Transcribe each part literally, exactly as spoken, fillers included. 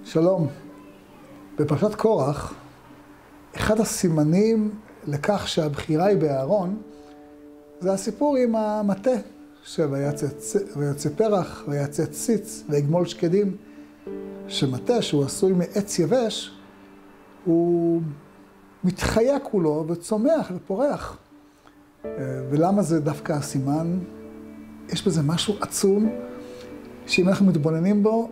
שלום. בפרשת קורח, אחד הסימנים לכך שהבחירה היא באהרון, זה הסיפור עם המטה, שויצא פרח, ויצא ציץ, ויגמול שקדים, שמטה שהוא עשוי מעץ יבש, הוא מתחיה כולו וצומח ופורח. ולמה זה דווקא הסימן? יש בזה משהו עצום, שאם אנחנו מתבוננים בו,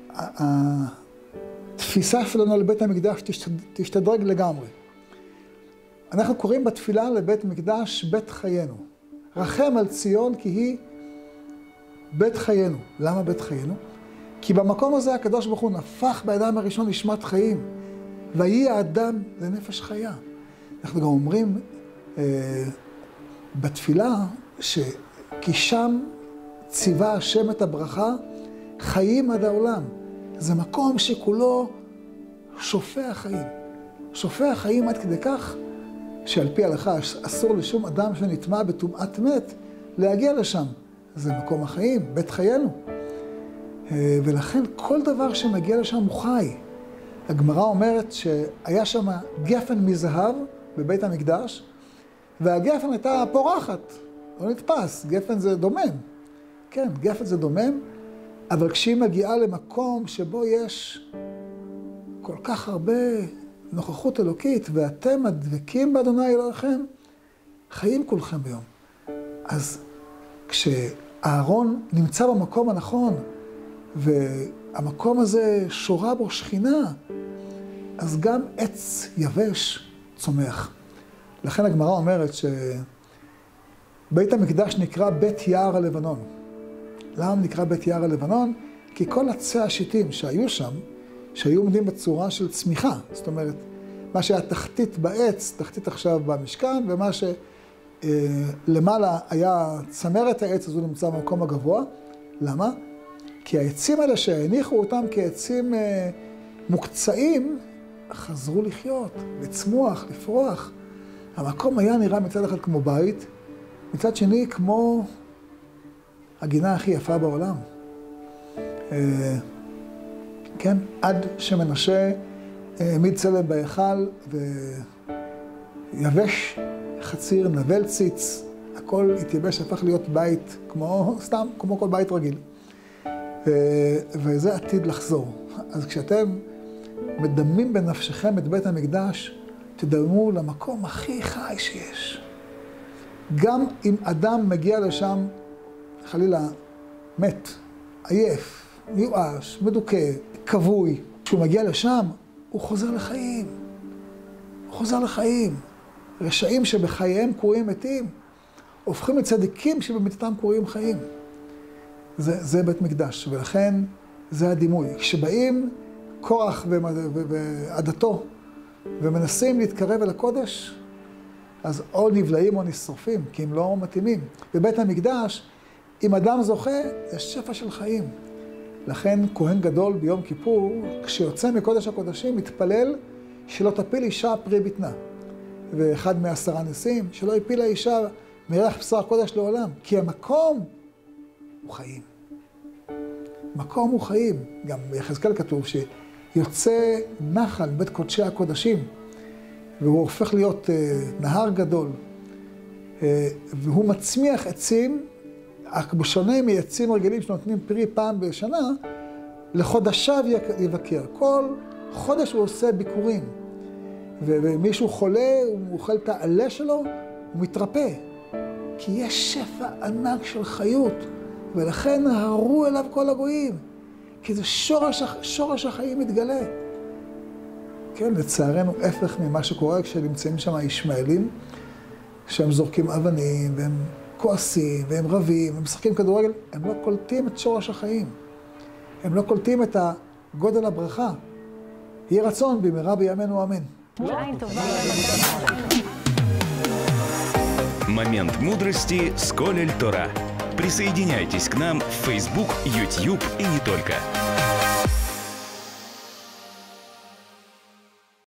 התפיסה שלנו לבית המקדש תשתדרג לגמרי. אנחנו קוראים בתפילה לבית מקדש בית חיינו. רחם על ציון כי היא בית חיינו. למה בית חיינו? כי במקום הזה הקדוש ברוך הוא נפח באדם הראשון נשמת חיים. ויהי האדם לנפש חיה. אנחנו גם אומרים אה, בתפילה שכי שם ציווה השם את הברכה חיים עד העולם. זה מקום שכולו שופע חיים. שופע חיים עד כדי כך שעל פי ההלכה אסור לשום אדם שנטמע בטומאת מת להגיע לשם. זה מקום החיים, בית חיינו. ולכן כל דבר שמגיע לשם הוא חי. הגמרא אומרת שהיה שם גפן מזהב בבית המקדש, והגפן הייתה פורחת, לא נתפס, גפן זה דומם. כן, גפן זה דומם, אבל כשהיא מגיעה למקום שבו יש כל כך הרבה נוכחות אלוקית, ואתם הדבקים באדוני אלוהיכם, חיים כולכם ביום. אז כשאהרון נמצא במקום הנכון, והמקום הזה שורה בו שכינה, אז גם עץ יבש צומח. לכן הגמרא אומרת שבית המקדש נקרא בית יער הלבנון. למה נקרא בית יער הלבנון? כי כל עצי השיטים שהיו שם, שהיו עומדים בצורה של צמיחה. זאת אומרת, מה שהיה תחתית בעץ, תחתית עכשיו במשכן, ומה שלמעלה היה צמרת העץ, אז הוא נמצא במקום הגבוה. למה? כי העצים האלה שהניחו אותם כעצים מוקצעים, חזרו לחיות, לצמוח, לפרוח. המקום היה נראה מצד אחד כמו בית, מצד שני כמו הגינה הכי יפה בעולם. כן, עד שמנשה העמיד צלם בהיכל ויבש חציר, נבל ציץ, הכל התייבש, הפך להיות בית כמו, סתם, כמו כל בית רגיל. וזה עתיד לחזור. אז כשאתם מדמים בנפשכם את בית המקדש, תדמו למקום הכי חי שיש. גם אם אדם מגיע לשם, חלילה, מת, עייף, מיואש, מדוכא, כבוי, כשהוא מגיע לשם, הוא חוזר לחיים. הוא חוזר לחיים. רשעים שבחייהם קרויים מתים, הופכים לצדיקים שבמתתם קרויים חיים. זה, זה בית מקדש, ולכן זה הדימוי. כשבאים קורח ועדתו ומנסים להתקרב אל הקודש, אז או נבלעים או נשרופים, כי הם לא מתאימים. בבית המקדש, אם אדם זוכה, יש שפע של חיים. לכן כהן גדול ביום כיפור, כשיוצא מקודש הקודשים, מתפלל שלא תפיל אישה פרי בטנה. ואחד מעשרה ניסים, שלא יפיל האישה מריח בשר קודש לעולם, כי המקום הוא חיים. מקום הוא חיים. גם ביחזקאל כתוב שיוצא נחל בית קודשי הקודשים, והוא הופך להיות נהר גדול, והוא מצמיח עצים, בשונה מעצים רגילים שנותנים פרי פעם בשנה, לחודשיו יבקר. כל חודש הוא עושה ביקורים, ומישהו חולה, הוא אוכל את העלה שלו, הוא מתרפא. כי יש שפע ענק של חיות, ולכן נהרו אליו כל הגויים, כי זה שורש, שורש החיים מתגלה. כן, לצערנו, הפך ממה שקורה כשנמצאים שם הישמעאלים, שהם זורקים אבנים, והם כועסים, והם רבים, והם משחקים כדורגל, הם לא קולטים את שורש החיים. הם לא קולטים את גודל הברכה. יהי רצון במהרה בימינו אמן. Момент мудрости с Колель Тора. Присоединяйтесь к нам в Facebook, YouTube и не только.